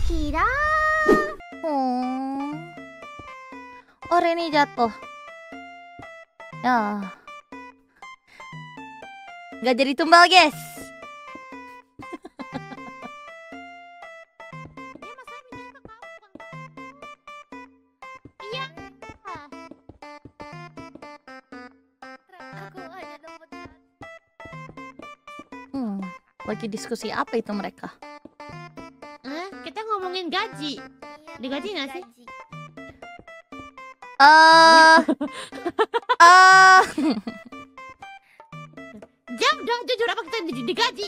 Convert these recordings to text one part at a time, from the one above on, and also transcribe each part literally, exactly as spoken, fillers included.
Kira. Oh. Oh, Reni jatuh. Ya. Gak jadi tumbal, guys. Iya. Aku hanya dapat. Hmm, lagi diskusi apa itu mereka? Eh, kita ngomongin gaji. Digaji nggak sih? Eh, eh, Jam dong, jujur apa kita di- digaji?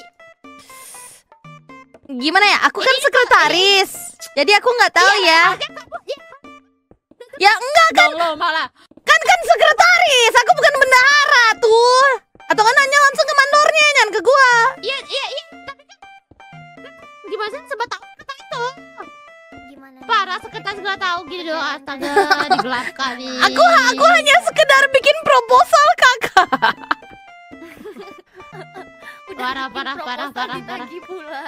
gimana ya? Aku kan sekretaris, jadi aku nggak tahu ya. Ya enggak kan? Dong lo malah. Kan kan sekretaris, aku bukan bendahara tuh. Atau kan hanya langsung ke mandornya, jangan ke gua. Iya, iya, iya. Tapi kan gimana sih sebab tahu kata itu? Gimana? Parah sekretaris nggak tahu gitu doang. Astaga, digelapkan nih. Aku aku hanya sekedar bikin proposal, Kakak. Parah, parah, parah, parah, parah. Ditagi pula.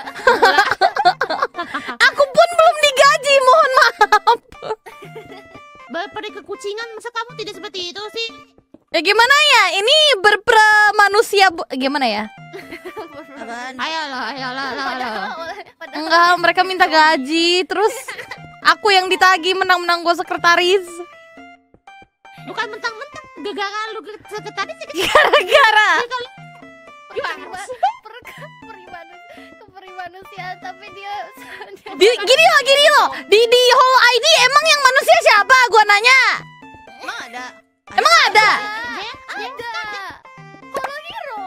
Aku pun belum digaji, mohon maaf. Pergi kekucingan, masa kamu tidak seperti itu sih? Ya gimana ya? Ini berpra manusia bu- gimana ya? Ayolah, ayolah, ayolah. Enggak, mereka minta gaji, terus aku yang ditagi menang-menang gue sekretaris. Bukan mentang-mentang gara-gara lu sekretaris sih. Gara-gara Keperimanusiaan, tapi dia di, gini loh, gini loh. Di di Hall I D emang yang manusia siapa? Gua nanya. Emang ada? Emang ada? ada. Kalau hero.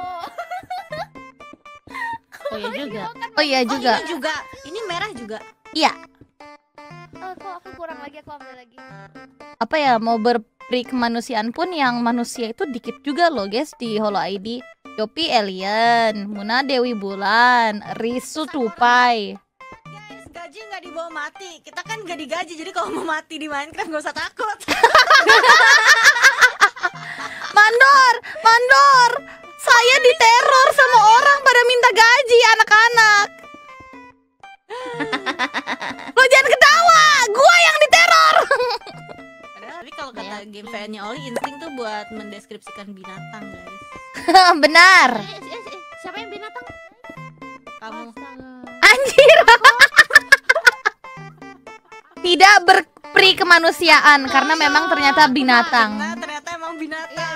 Oh iya juga. Oh iya juga. Oh, ini juga. Ini merah juga. Iya. Oh, kok aku kurang lagi, aku ambil lagi. Apa ya, mau berperi kemanusiaan pun yang manusia itu dikit juga loh, guys, di Hall I D. Yopi alien, Muna Dewi Bulan, Risu Tupai. Guys, gaji nggak dibawa mati. Kita kan nggak digaji, jadi kalau mau mati di Minecraft nggak usah takut. Mandor, mandor. Saya diteror sama orang pada minta gaji, anak-anak. Lo jangan ketawa, gua yang diteror. Padahal tapi kalau kata game V N-nya Oli, insting tuh buat mendeskripsikan binatang, guys. Benar. Eh, eh, eh, siapa yang binatang? Kamu. Astaga. Anjir. Tidak berperi kemanusiaan karena memang ternyata binatang. Nah, ternyata emang binatang.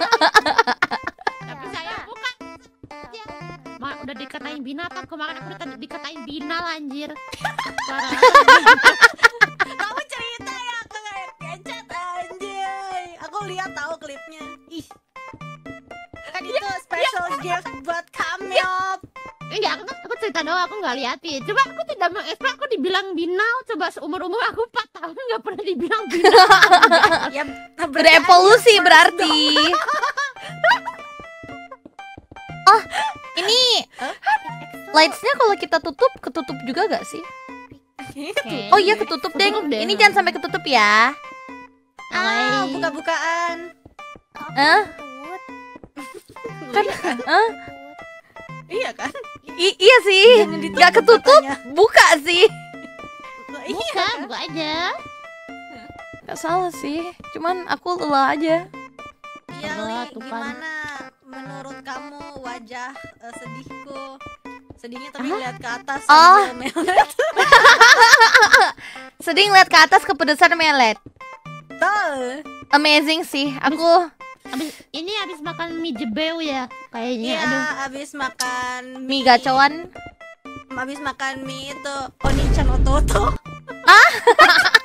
Tapi saya bukan. Ma, udah dikatain binatang, kemarin aku udah dikatain binal anjir. Parah. Kamu cerita ya, aku kayak kecet anjay. Aku lihat tahu klipnya. Ih. Kan itu special gift buat Kamyop. Enggak, aku, aku cerita doang, aku nggak liatin. Coba aku tidak mengekspek, aku dibilang binal. Coba seumur-umur aku empat tahun nggak pernah dibilang binal. Ya, Berevolusi berarti. Oh, ini lightsnya kalau kita tutup ketutup juga gak sih? Oh iya ketutup deh. Ketutup deh. Ini jangan sampai ketutup ya. Ah, buka-bukaan. Eh? Kan? Eh? Iya kan? I- iya sih. Jangan ditutup Gak ketutup, matanya. buka sih. Iya Buka, kan? buka aja. Gak salah sih. Cuman aku lelah aja. Iya, Allah, Li, Tuhan. gimana menurut kamu wajah eh, sedihku? Sedihnya tapi lihat ke atas Oh. sambil melet. Sedih ngeliat ke atas kepedesan melet. Betul. Amazing sih. Aku Abis, ini habis makan mie jebeu ya kayaknya. Iya, Aduh. abis makan mie gacoan. Abis makan mie itu Onichan Ototo. Ah?